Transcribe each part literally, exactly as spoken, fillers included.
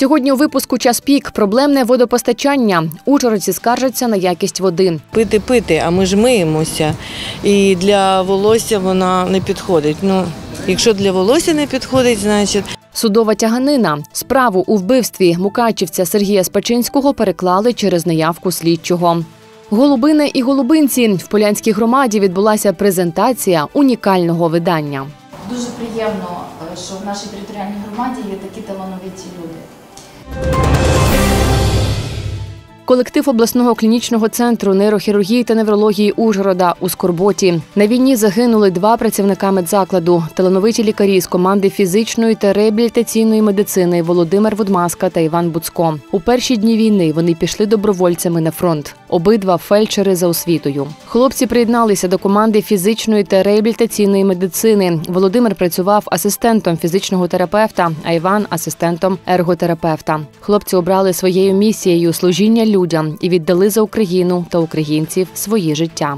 Сьогодні у випуску «Час пік» – проблемне водопостачання. Ужгородці скаржаться на якість води. Пити, пити, а ми ж миємося. І для волосся вона не підходить. Ну, якщо для волосся не підходить, значить… Судова тяганина. Справу у вбивстві мукачівця Сергія Спачинського переклали через неявку слідчого. Голубини і голубинці. В Полянській громаді відбулася презентація унікального видання. Дуже приємно, що в нашій територіальній громаді є такі талановиті люди. Колектив обласного клінічного центру нейрохірургії та неврології Ужгорода у скорботі. На війні загинули два працівника медзакладу – талановиті лікарі з команди фізичної та реабілітаційної медицини Володимир Вудмаска та Іван Буцько. У перші дні війни вони пішли добровольцями на фронт. Обидва фельдшери за освітою. Хлопці приєдналися до команди фізичної та реабілітаційної медицини. Володимир працював асистентом фізичного терапевта, а Іван – асистентом ерготерапевта. Хлопці обрали своєю місією служіння людям і віддали за Україну та українців свої життя.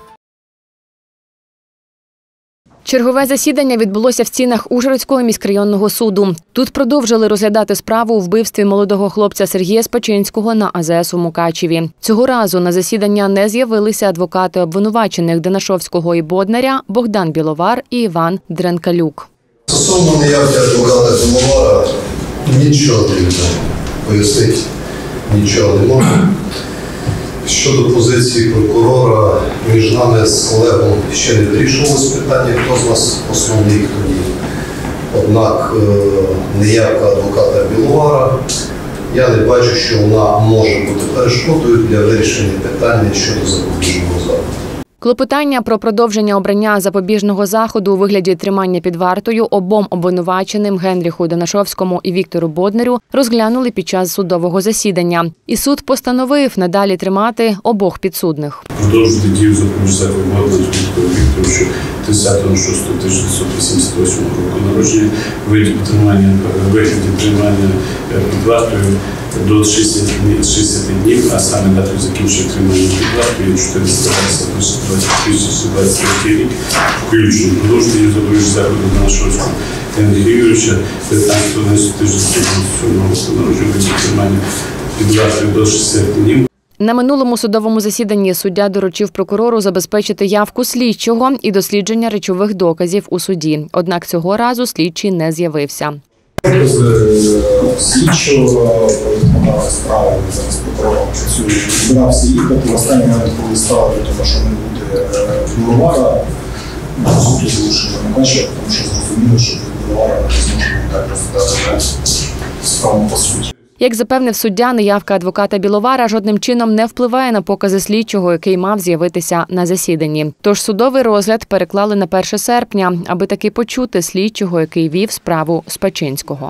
Чергове засідання відбулося в стінах Ужгородського міськрайонного суду. Тут продовжили розглядати справу у вбивстві молодого хлопця Сергія Спачинського на А З С у Мукачеві. Цього разу на засідання не з'явилися адвокати обвинувачених Данашовського і Боднаря Богдан Біловар і Іван Дренкалюк. Стосовно неявки адвоката Біловара нічого не пояснити, нічого не можу. Щодо позиції прокурора, між нами з колегом ще не вирішувалось питання, хто з нас основний, хто ні. Однак неявка адвоката Біловара, я не бачу, що вона може бути перешкодою для вирішення питання щодо запобіжного заходу. Клопотання про продовження обрання запобіжного заходу у вигляді тримання під вартою обом обвинуваченим Генріху Данашовському і Віктору Боднарю розглянули під час судового засідання. І суд постановив надалі тримати обох підсудних. Продовжити дію запобіжного заходу Боднарю Віктору Вікторовичу тридцятого шостого тисяча дев'ятсот вісімдесят восьмого року народження у вигляді тримання, вигляді тримання під вартою до шістдесят днів, а саме датою закінчення тримання під вартою чотириста двадцять тисяч двадцять третій рік, включно продовжити дію запобіжного заходу Данашовського Генріха Юрійовича п'ятнадцятого тисяча дев'ятсот сьомого року народження у вигляді тримання під вартою до шістдесят днів. На минулому судовому засіданні суддя доручив прокурору забезпечити явку слідчого і дослідження речових доказів у суді. Однак цього разу слідчий не з'явився. Слідчого повідомляли справи, зараз прокурор працює, збирався їхати. В останній момент, коли стало відомо, що не буде Біловара, суд залишив не бачив, тому що зрозуміло, що Біловара не зможе так розглядати справу по суті. Як запевнив суддя, неявка адвоката Біловара жодним чином не впливає на покази слідчого, який мав з'явитися на засіданні. Тож судовий розгляд переклали на перше серпня, аби таки почути слідчого, який вів справу Спачинського.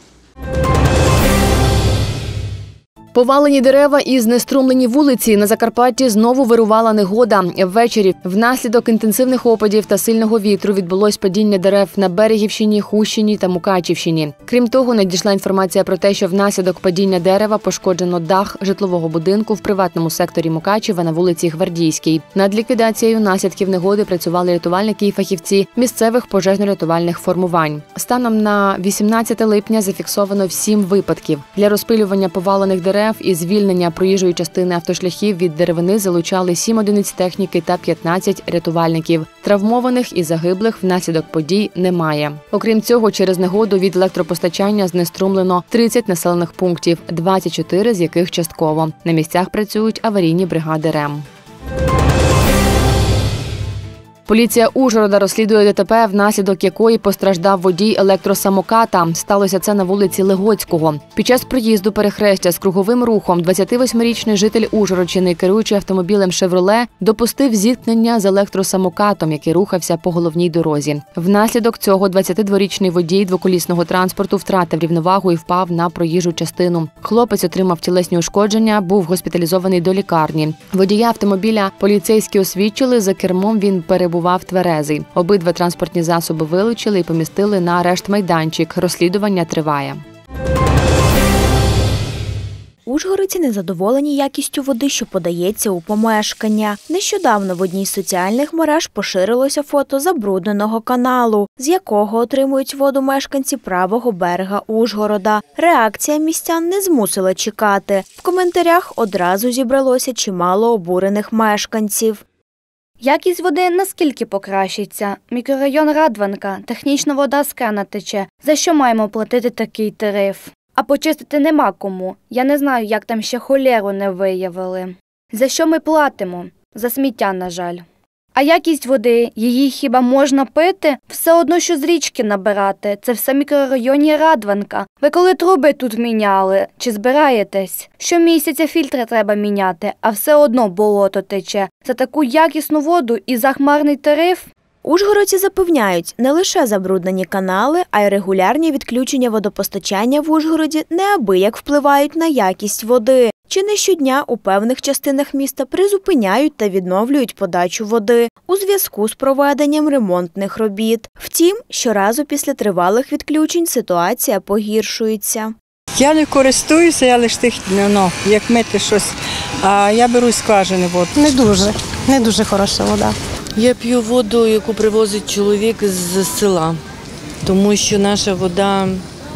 Повалені дерева і знеструмлені вулиці. На Закарпатті знову вирувала негода. Ввечері внаслідок інтенсивних опадів та сильного вітру відбулось падіння дерев на Берегівщині, Хустині та Мукачівщині. Крім того, надійшла інформація про те, що внаслідок падіння дерева пошкоджено дах житлового будинку в приватному секторі Мукачева на вулиці Гвардійській. Над ліквідацією наслідків негоди працювали рятувальники і фахівці місцевих пожежно-рятувальних формувань. Станом на вісімнадцяте липня зафіксовано сім випадків. Для розпилювання повалених дерев і звільнення проїжджої частини автошляхів від деревини залучали сім одиниць техніки та п'ятнадцять рятувальників. Травмованих і загиблих внаслідок подій немає. Окрім цього, через негоду від електропостачання знеструмлено тридцять населених пунктів, двадцять чотири з яких частково. На місцях працюють аварійні бригади РЕМ. Поліція Ужгорода розслідує Д Т П, внаслідок якої постраждав водій електросамоката. Сталося це на вулиці Легоцького. Під час проїзду перехрестя з круговим рухом двадцятивосьмирічний житель Ужгородщини, керуючи автомобілем «Шевроле», допустив зіткнення з електросамокатом, який рухався по головній дорозі. Внаслідок цього двадцятидворічний водій двоколісного транспорту втратив рівновагу і впав на проїжджу частину. Хлопець отримав тілесні ушкодження, був госпіталізований до лікарні. Водія автомобіля поліцейські освідчили, за кермом він перебував Бував тверезий. Обидва транспортні засоби вилучили і помістили на арешт-майданчик. Розслідування триває. Ужгородці незадоволені якістю води, що подається у помешкання. Нещодавно в одній з соціальних мереж поширилося фото забрудненого каналу, з якого отримують воду мешканці правого берега Ужгорода. Реакція містян не змусила чекати. В коментарях одразу зібралося чимало обурених мешканців. Якість води наскільки покращиться? Мікрорайон Радванка, технічна вода з крана тече. За що маємо платити такий тариф? А почистити нема кому. Я не знаю, як там ще холеру не виявили. За що ми платимо? За сміття, на жаль. А якість води, її хіба можна пити? Все одно, що з річки набирати. Це все в мікрорайоні Радванка. Ви коли труби тут міняли? Чи збираєтесь? Щомісяця фільтри треба міняти, а все одно болото тече. За таку якісну воду і захмарний тариф? Ужгородці запевняють, не лише забруднені канали, а й регулярні відключення водопостачання в Ужгороді неабияк впливають на якість води. Чи не щодня у певних частинах міста призупиняють та відновлюють подачу води у зв'язку з проведенням ремонтних робіт. Втім, щоразу після тривалих відключень ситуація погіршується. Я не користуюся, я лише тих, ну, як мити щось, а я беру з скважини воду. Не дуже, не дуже хороша вода. Я п'ю воду, яку привозить чоловік з села, тому що наша вода,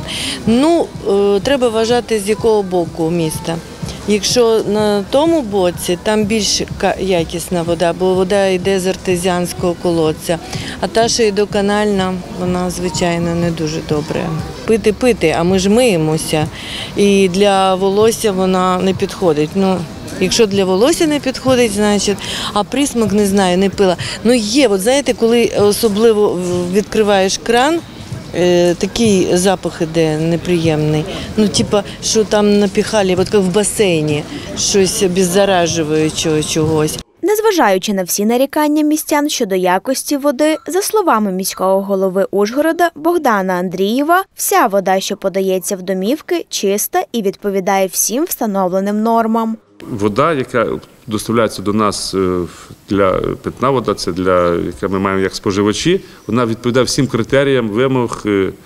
ну, е, треба вважати, з якого боку міста. Якщо на тому боці, там більш якісна вода, бо вода йде з артезіанського колодця, а та, що йдоканальна, вона, звичайно, не дуже добра. Пити-пити, а ми ж миємося, і для волосся вона не підходить. Ну, якщо для волосся не підходить, значить, а присмак, не знаю, не пила. Ну є, от знаєте, коли особливо відкриваєш кран, е, такий запах іде неприємний. Ну, типа, що там напіхали, от як в басейні, щось обеззаражуючого чогось. Незважаючи на всі нарікання містян щодо якості води, за словами міського голови Ужгорода Богдана Андрієва, вся вода, що подається в домівки, чиста і відповідає всім встановленим нормам. Вода, яка доставляється до нас для питна вода, це для, яка ми маємо як споживачі, вона відповідає всім критеріям, вимог,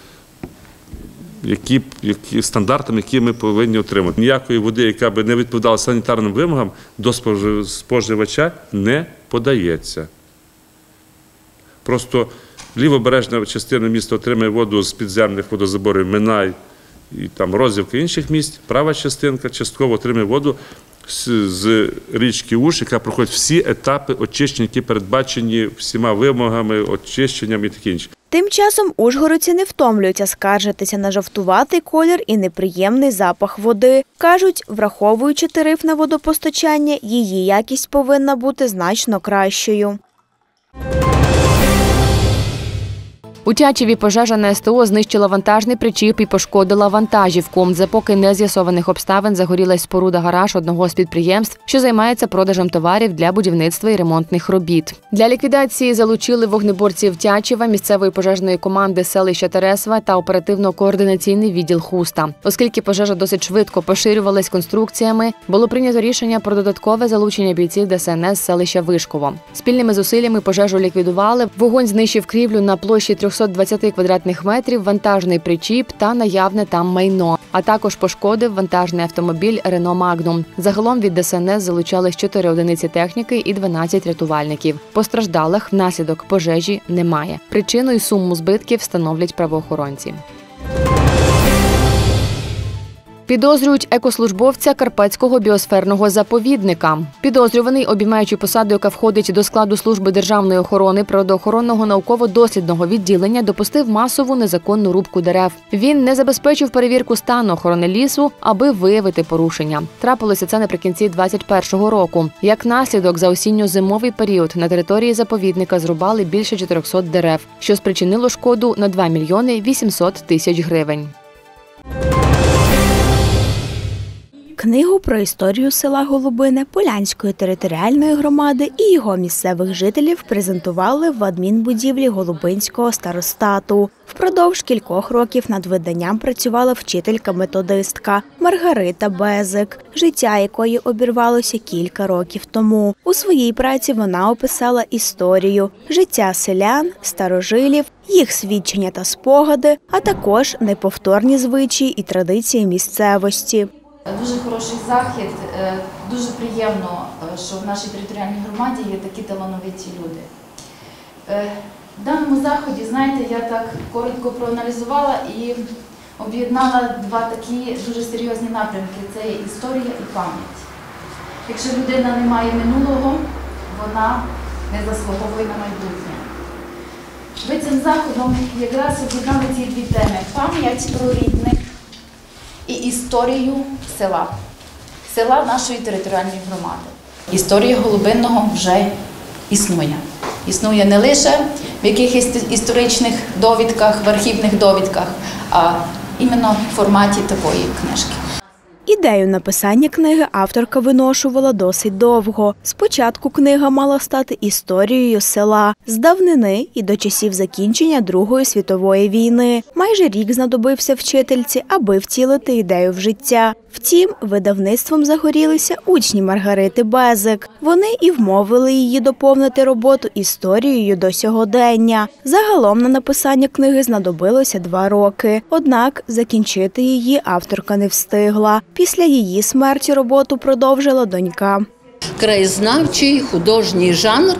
які, які, стандартам, які ми повинні отримати. Ніякої води, яка б не відповідала санітарним вимогам, до споживача не подається. Просто лівобережна частина міста отримує воду з підземних водозаборів Минай, і там Розівка і інших місць. Права частинка частково отримує воду з, з річки Уж, яка проходить всі етапи очищення, які передбачені всіма вимогами, очищенням і таке інше. Тим часом ужгородці не втомлюються скаржитися на жовтуватий колір і неприємний запах води. Кажуть, враховуючи тариф на водопостачання, її якість повинна бути значно кращою. У Тячеві пожежа на ес те о знищила вантажний причіп і пошкодила вантажівку. За поки не з'ясованих обставин загорілась споруда-гараж одного з підприємств, що займається продажем товарів для будівництва і ремонтних робіт. Для ліквідації залучили вогнеборців Тячева, місцевої пожежної команди селища Тересва та оперативно-координаційний відділ Хуста. Оскільки пожежа досить швидко поширювалась конструкціями, було прийнято рішення про додаткове залучення бійців де ес ен ес селища Вишково. Спільними зусиллями пожежу ліквідували, вогонь знищив крівлю на площі трьохсот двадцять квадратних метрів, вантажний причіп та наявне там майно, а також пошкодив вантажний автомобіль Рено Магнум. Загалом від де ес ен ес залучались чотири одиниці техніки і дванадцять рятувальників. Постраждалих внаслідок пожежі немає. Причину і суму збитків встановлять правоохоронці. Підозрюють екослужбовця Карпатського біосферного заповідника. Підозрюваний, обіймаючи посаду, яка входить до складу служби державної охорони природоохоронного науково-дослідного відділення, допустив масову незаконну рубку дерев. Він не забезпечив перевірку стану охорони лісу, аби виявити порушення. Трапилося це наприкінці двадцять першого року. Як наслідок, за осінньо-зимовий період на території заповідника зрубали більше чотирьохсот дерев, що спричинило шкоду на два мільйони вісімсот тисяч гривень. Книгу про історію села Голубине Полянської територіальної громади і його місцевих жителів презентували в адмінбудівлі Голубинського старостату. Впродовж кількох років над виданням працювала вчителька-методистка Маргарита Безик, життя якої обірвалося кілька років тому. У своїй праці вона описала історію, життя селян, старожилів, їх свідчення та спогади, а також неповторні звичаї і традиції місцевості. Дуже хороший захід, дуже приємно, що в нашій територіальній громаді є такі талановиті люди. В даному заході, знаєте, я так коротко проаналізувала і об'єднала два такі дуже серйозні напрямки – це історія і пам'ять. Якщо людина не має минулого, вона не заслуговує на майбутнє. Ви цим заходом якраз об'єднали ці дві теми – пам'ять про рідних і історію села, села нашої територіальної громади. Історія Голубинного вже існує. Існує не лише в якихось історичних довідках, в архівних довідках, а іменно в форматі такої книжки. Ідею написання книги авторка виношувала досить довго. Спочатку книга мала стати історією села з давнини і до часів закінчення Другої світової війни. Майже рік знадобився вчительці, аби втілити ідею в життя. Втім, видавництвом загорілися учні Маргарити Безик. Вони і вмовили її доповнити роботу історією до сьогодення. Загалом на написання книги знадобилося два роки. Однак закінчити її авторка не встигла. Після її смерті роботу продовжила донька. Краєзнавчий, художній жанр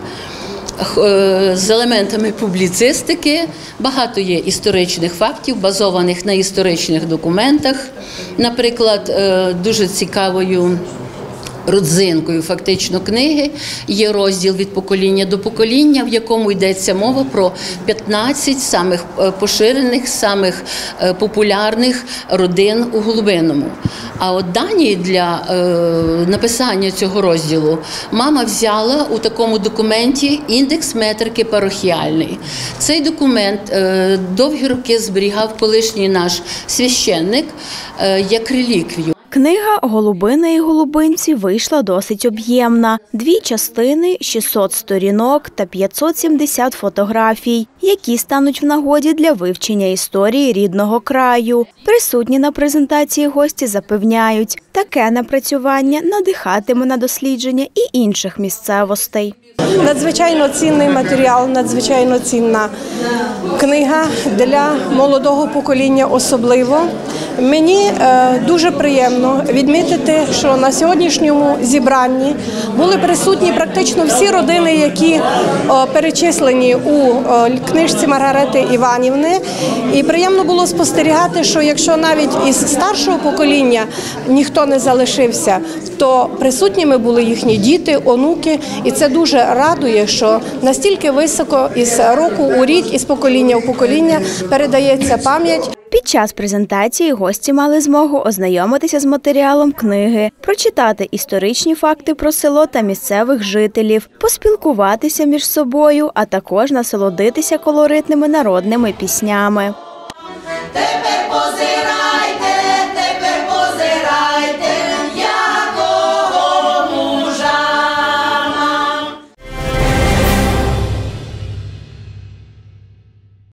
з елементами публіцистики. Багато є історичних фактів, базованих на історичних документах. Наприклад, дуже цікавою родзинкою фактично книги є розділ «Від покоління до покоління», в якому йдеться мова про п'ятнадцять самих поширених, самих популярних родин у Голубинному. А от дані для е, написання цього розділу мама взяла у такому документі «Індекс метрики парохіальної». Цей документ е, довгі роки зберігав колишній наш священник е, як реліквію. Книга «Голубина і голубинці» вийшла досить об'ємна. Дві частини, шістсот сторінок та п'ятсот сімдесят фотографій, які стануть в нагоді для вивчення історії рідного краю. Присутні на презентації гості запевняють, таке напрацювання надихатиме на дослідження і інших місцевостей. Надзвичайно цінний матеріал, надзвичайно цінна книга для молодого покоління особливо. Мені е, дуже приємно відмітити, що на сьогоднішньому зібранні були присутні практично всі родини, які о, перечислені у о, книжці Маргарити Іванівни. І приємно було спостерігати, що якщо навіть із старшого покоління ніхто не залишився, то присутніми були їхні діти, онуки. І це дуже радує, що настільки високо із року у рік, із покоління в покоління передається пам'ять. Під час презентації гості мали змогу ознайомитися з матеріалом книги, прочитати історичні факти про село та місцевих жителів, поспілкуватися між собою, а також насолодитися колоритними народними піснями. Тебе